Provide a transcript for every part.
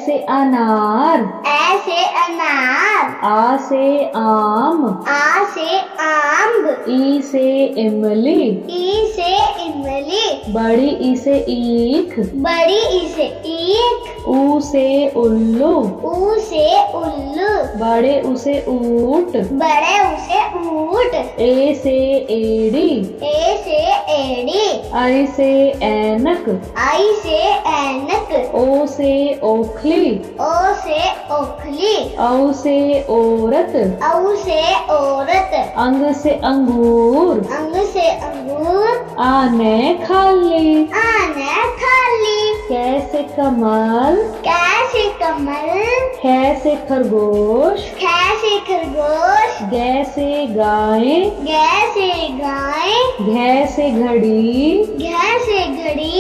से अनार, ए से अनार, आ से आम, आ से आम, ई से इमली, ई से इमली, बड़ी ई से ईख, बड़ी ई से ईख, ऊ से उल्लू, ऊ से उल्लू, बड़े ऊ से ऊंट, बड़े ऊ से ऊंट, ए से एड़ी, ए से एड़ी, आई से ऐनक, आई से ऐनक, ओ से ओखली, ओ से ओखली, औ से औरत, औ से औरत, अंग से अंगूर, अंग से अंगूर, आने खाली, आने खाली, कैसे कमल, कैसे कमल, कैसे खरगोश, कैसे खरगोश, गैसे गाय, कैसे गाय, घैसे घड़ी, कैसे घड़ी,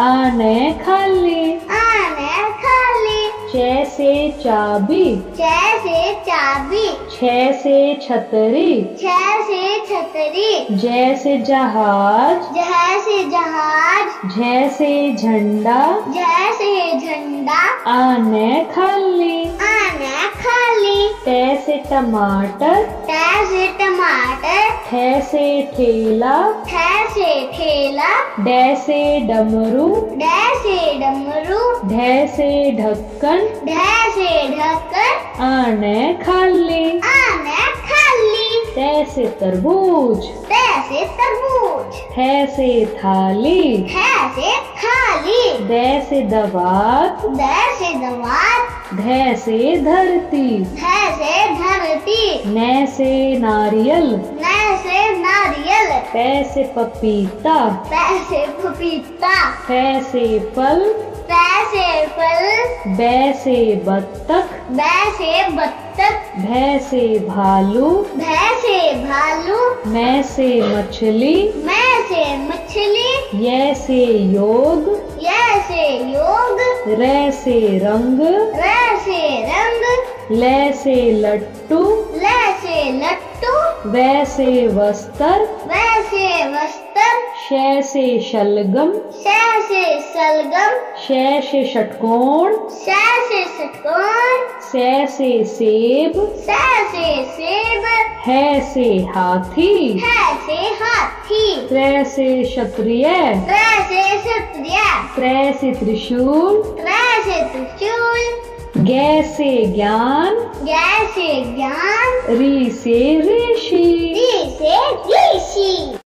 आने खाली, आने खाली, जैसे चाबी, जैसे चाबी, छह से छतरी, जैसे छतरी, जैसे जहाज, जैसे जहाज, जैसे झंडा, जैसे झंडा, आने खाली, आने खाली, तैसे टमाटर, तैसे टमाटर, ठैसे ठेला, थैसे ठेला, डैसे डमरू, डैसे डमरू, ढैसे ढक्कन, ढैसे ढक्कन, आने खाली, आने खाली, तैसे तरबूज, तैसे तरबूज, थैसे थाली, थैसे थाली, दैसे दवात, दैसे दवात, धैसे धरती, धैसे धरती, नैसे नारियल, नैसे नारियल, पैसे पपीता, पैसे पपीता, पैसे फल, पैसे फल, बैसे बत्तख, बैसे बत्तख, भैसे भालू, भैसे भालू, मैसे मछली, मैसे मछली, यैसे योग, यैसे योग, रैसे रंग, वैसे रंग, लैसे लट्टू, लैसे लट्टू, वैसे वस्त्र, वैसे वस्त्र, शैसे शलगम, शैसे सलगम, शैसे षटकोण, शैसे षटकोण, सैसे सेब, सैसे सेब, हैसे हाथी, हैसे हाथी, त्रैसे क्षत्रिय, त्रैसे क्षत्रिय, त्रैसे त्रिशूल, त्रैसे त्रिशूल, गैसे ज्ञान, जैसे ज्ञान, री से ऋषि। ऋषि, ऋषि।